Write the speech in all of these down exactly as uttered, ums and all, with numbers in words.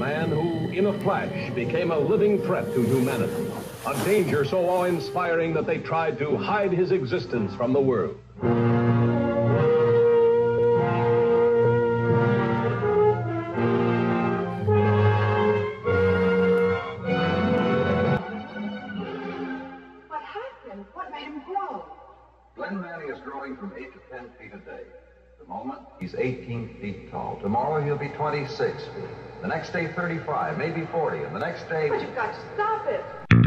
man who, in a flash, became a living threat to humanity. A danger so awe-inspiring that they tried to hide his existence from the world. What happened? What made him grow? Glenn Manny is growing from eight to ten feet a day. At the moment, he's eighteen feet tall. Tomorrow, he'll be twenty-six feet. The next day, thirty-five, maybe forty. And the next day... But you've got to stop it.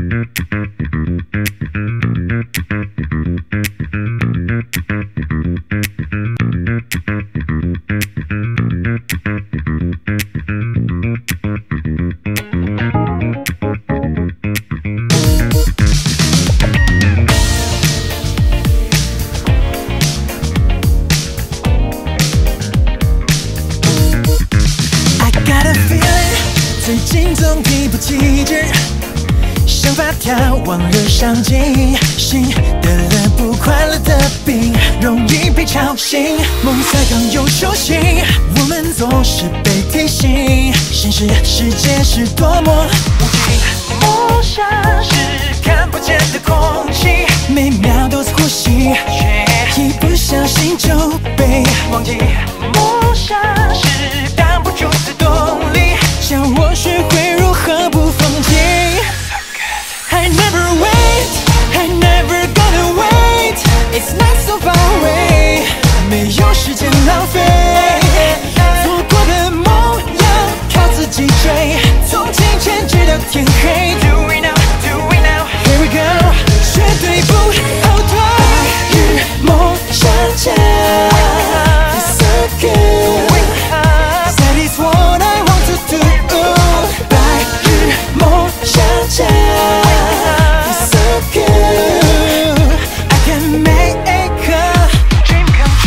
最近总提不起劲，想法条忘了上进，心得了不快乐的病，容易被吵醒。梦才刚有雏形，我们总是被提醒，现实世界是多么无情。梦想是看不见的空气，每秒都在呼吸，却一不小心就被忘记。梦想是挡不住的动力，教我学会如何不放弃。I never wait, I never gonna wait. It's not so far away. 没有时间浪费，错过的梦要靠自己追，从今天直到天黑。Do we now? Do we now? Here we go. 绝对不后退，白日梦想家 It's so good. That is what I want to do. 白日梦想家 It's so good. I can make a dream come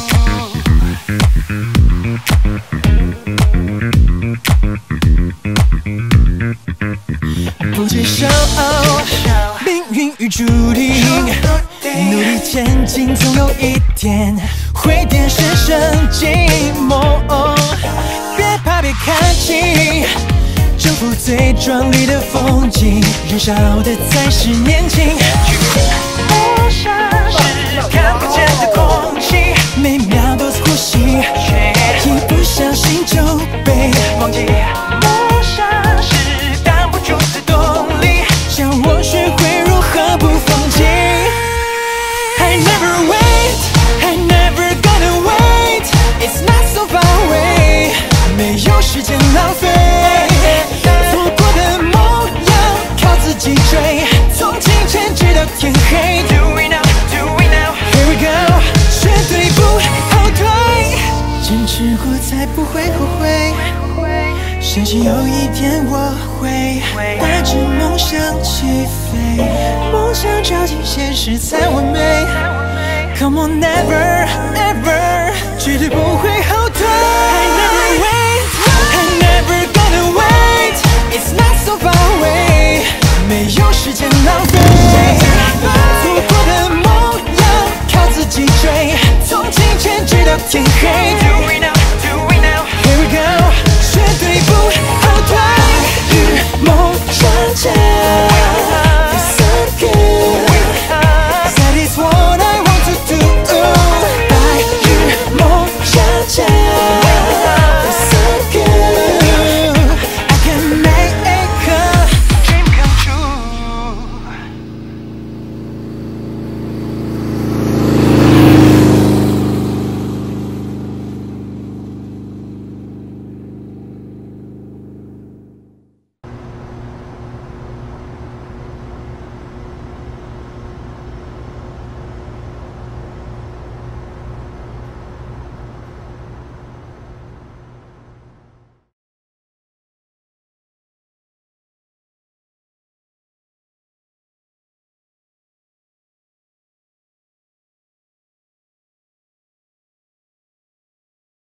true. 不接受命运与注定，努力前进，总有一天会点燃生寂寞。别怕，别看清，征服最壮丽的风景，燃烧的才是年轻。梦想是看不见的空气，每秒都在呼吸，却一不小心就被忘记。梦想是挡不住的动力，教我学会如何不放弃。I never wait, I never gonna wait. It's not so far away. 没有时间浪费，错过的梦要靠自己追，从今天直到天黑。Do we now? Do we now? Here we go. 绝对不后退，坚持过才不会后悔。相信有一天我会带着梦想起飞，梦想照进现实才完美。Come on, never, ever， 绝对不会后退。I never wait, I never gonna wait. It's not so far away， 没有时间浪费，错过的梦要靠自己追，从今天直到天黑。